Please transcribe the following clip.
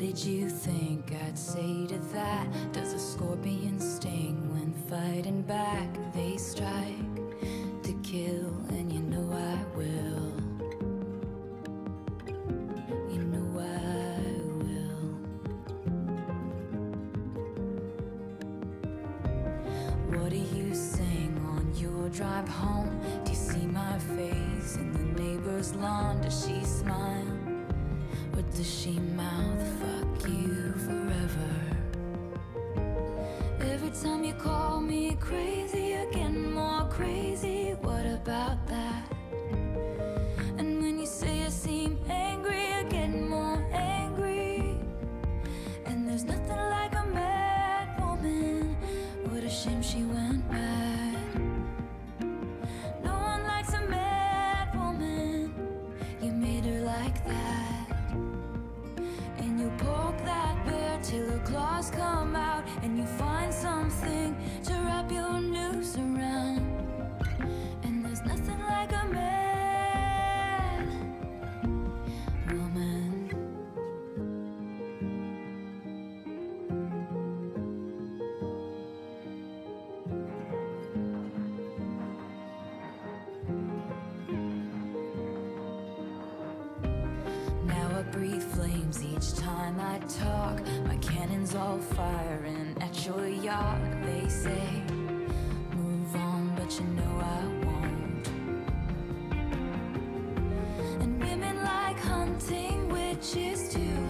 did you think I'd say to that? Does a scorpion sting when fighting back? They strike to kill, and you know I will. You know I will. What do you sing on your drive home? Do you see my face in the neighbor's lawn? Does she smile? Or does she mouth, fuck you forever? Every time you call me crazy, you're getting more crazy. What about that? And when you say you seem angry, you're getting more angry. And there's nothing like a mad woman. What a shame she went mad. No one likes a mad woman. You made her like that. And you poke that bear till her claws come out, and you find something to wrap your noose around. And there's nothing like a mad woman. Now I breathe flames each time I talk. My cannons all firing at your yacht. They say, move on, but you know I won't. And women like hunting witches too.